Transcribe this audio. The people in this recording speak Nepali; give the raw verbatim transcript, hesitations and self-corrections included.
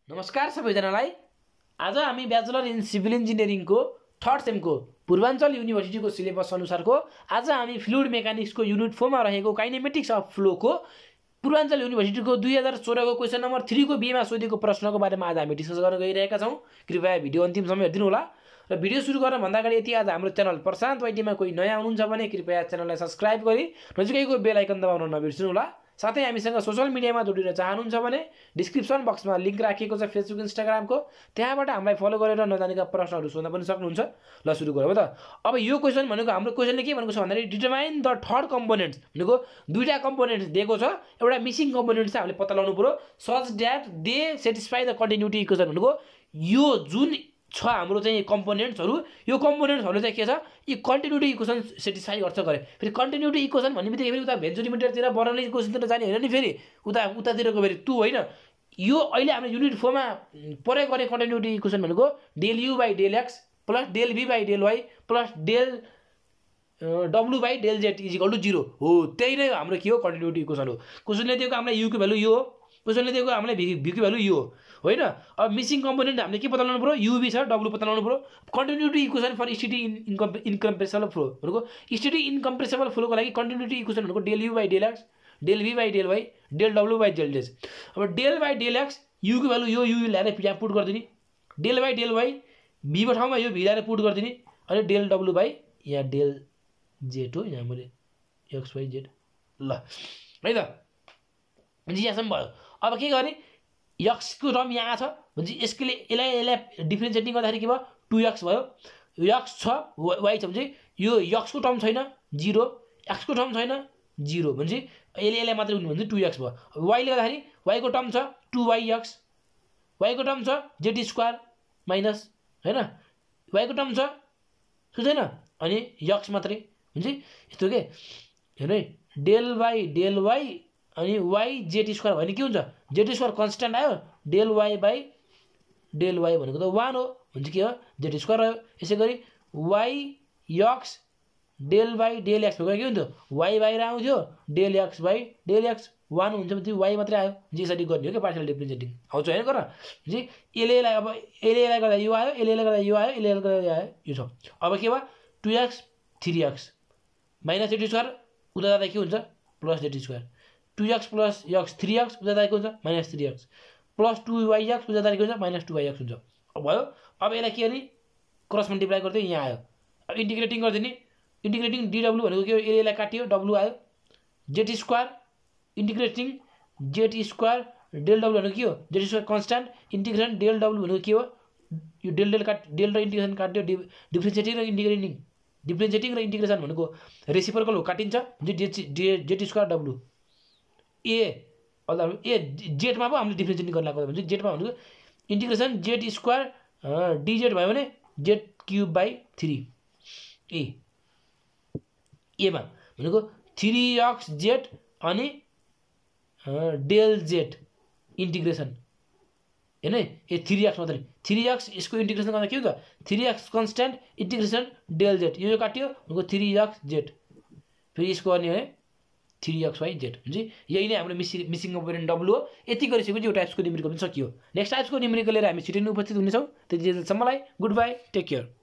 नमस्कार सबैजनालाई। आज हामी ब्याचलर इन सिभिल इन्जिनियरिङको थर्ड सेमको पूर्वाञ्चल युनिभर्सिटीको सिलेबस अनुसारको आज हामी फ्लुइड मेकानिक्सको युनिट फोर मा रहेको काइनेमेटिक्स अफ फ्लोको पूर्वाञ्चल युनिभर्सिटीको दुई हजार सोह्र को क्वेसन नम्बर थ्री को बीमा सोधेको प्रश्नको बारेमा आज हामी डिस्कस गर्न गइरहेका छौं। कृपया भिडियो अन्तिमसम्म हेरिदिनु होला र भिडियो सुरु गर्न भन्दा अगाडि यदि आज हाम्रो च्यानल प्रशान्त वाइटीमा कोही नयाँ हुनुहुन्छ भने कृपया च्यानललाई सब्स्क्राइब गरी नजिकैको बेल आइकन दबाउन नबिर्सनु होला। साथै हामीसँग सोशल मिडियामा जोडिन चाहनुहुन्छ भने डिस्क्रिप्सन बक्समा लिंक राखिएको छ फेसबुक इन्स्टाग्रामको, त्यहाँबाट हामीलाई फलो गरेर नजानेका प्रश्नहरू सोध्न पनि सक्नुहुन्छ। ल सुरु गरौँ त। अब यो क्वेसन भनेको हाम्रो क्वेसनले के भनेको छ भन्दाखेरि डिटरमाइन द थर्ड कम्पोनेन्ट्स भनेको दुईटा कम्पोनेन्ट्स दिएको छ, एउटा मिसिङ कम्पोनेन्ट चाहिँ हामीले पत्ता लगाउनु पर्यो such that they satisfy the continuity equation भनेको यो जुन छ हाम्रो चाहिँ कम्पोनेन्ट्सहरु यो कम्पोनेन्ट्सहरुले चाहिँ के छ यी कन्टिन्युटी इक्वेसन सेटिस्फाई गर्छ गरे। फेरि कन्टिन्युटी इक्वेसन भन्ने बित्तिकै फेरि उता भेन्चुरिमिटरतिर बर्नौली इक्वेसनतिर जाने हैन नि, फेरि उता उतातिरको फेरि टु हैन। यो अहिले हामीले युनिट फोर मा प्रयोग गर्ने कन्टिन्युटी इक्वेसन भनेको del u by del x plus del v by del y plus del डब्ल्यू by del z is equal to zero हो। त्यही नै हाम्रो के हो कन्टिन्युटी इक्वेसन हो। क्वेसनले दिएको हामीलाई यु को भ्यालु यो हो, क्वेसनले दिएको हामीलाई भी को भ्यालु यो हो होइन। अब मिसिङ कम्पोनेन्ट हामीले के पत्ता लगाउनु पर्यो, युबी छ डब्ल्यू पत्ता लगाउनु पर्यो। Continuity equation for steady incompressible flow भनेको स्टेडी इनकम्प्रेसिबल फ्लोको लागि कन्टिन्युटी इक्वेसन भनेको del u by del x del v by del y del डब्ल्यू बाइ डेल जेड। अब del by del x u को भ्यालु यो यु ल्याएर यहाँ पुट गरिदिने, del by del y v को ठाउँमा यो भी ल्याएर पुट गरिदिने अनि डेल डब्ल्यू बाइ यहाँ डेल जेड हो, यहाँ मैले एक्स वाइ जेड ल है त भने यहाँसम्म भयो। अब के गर्ने एक्स को टर्म यहाँ छ भने यसको यसलाई यसलाई डिफरेन्सिएटिङ गर्दाखेरि के भयो टू एक्स भयो। एक्स छ वाइ छ भने यो एक्स को टर्म छैन जीरो, एक्स को टर्म छैन जीरो भने यसले यसलाई मात्रै हुनु भने टू एक्स भयो। वाइले गर्दाखेरि वाइ को टर्म छ टू वाइ एक्स, वाइ को टर्म छ जेड स्क्वायर माइनस हैन, वाइ को टर्म छ छैन अनि एक्स मात्रै हुन्छ यस्तो के हेर्नु है डेल बाइ डेल वाइ अनि वाइ जेड स्क्वायर भने के हुन्छ जेड स्क्वायर कन्स्ट्यान्ट आयो del y by del y भनेको त वान हो भने के हो जेड स्क्वायर रह्यो। यसै गरी y x del by del x भएको के हुन्थ्यो वाइ बाहिर आउँथ्यो del x by del x one हुन्छ भने वाइ मात्रै आयो। यसरी गर्ने हो कि पार्शियल डिफरेन्सिएटिङ आउँछ हैन गर जी। यसले यसलाई अब यसले यसलाई गर्दा यो आयो यसले यसलाई गर्दा यो आयो यसले यसलाई गर्दा यो आयो यो छ। अब के भयो two x three x minus z square उता जाँदा के हुन्छ plus z square, two x plus x three x उता जाँदा के हुन्छ minus three x plus two y x उता जाँदा के हुन्छ माइनस टू वाइ एक्स हुन्छ। अब भयो अब यसलाई के गर्ने क्रस मल्टिप्लाई गर्दै यहाँ आयो। अब इन्टिग्रेटिङ गरिदिने, इन्टिग्रेटिङ डिडब्ल्यू भनेको के हो यसले यसलाई काट्यो डब्ल्यू आयो, z square integrating z square del डब्ल्यू भनेको के हो z square constant integration del डब्ल्यू भनेको के हो यो डेल डेल काट डेल र इन्टिग्रेसन काट्यो डिफ्रेन्सिएटिङ र इन्टिग्रेटिङ डिफ्रेन्सिएटिङ र इन्टिग्रेसन भनेको रेसिप्रोकल हो काटिन्छ जेड जेड स्क्वायर डब्ल्यू ए अल्ल ए जेडमा पो हामीले डिफ्रेन्सिएटिङ गर्न लाग्छ भने जेडमा भनेको इन्टिग्रेसन जेड स्क्वायर डिजेड भयो भने जेड क्युब बाइ थ्री ए एमा भनेको थ्री एक्स जेड अनि डेल जेड इन्टिग्रेसन हैन ए थ्री एक्स मात्रै थ्री एक्स यसको इन्टिग्रेसन गर्दा के हुन्छ three x constant integration del z यो काट्यो भनेको थ्री एक्स जेड फेरि यसको गर्ने हो थ्री एक्स वाइ जेड हुन्छ। यही नै हाम्रो मिसिङ मिसिङ कम्पोनेन्ट डब्ल्यू हो। यति गरिसकेपछि यो टाइप्सको न्युमेरिकल पनि सकियो। नेक्स्ट टाइप्सको न्युमेरिकल लिएर हामी छिटै नै उपस्थित हुनेछौँ। त्यतिसम्मलाई गुड बाई टेक केयर।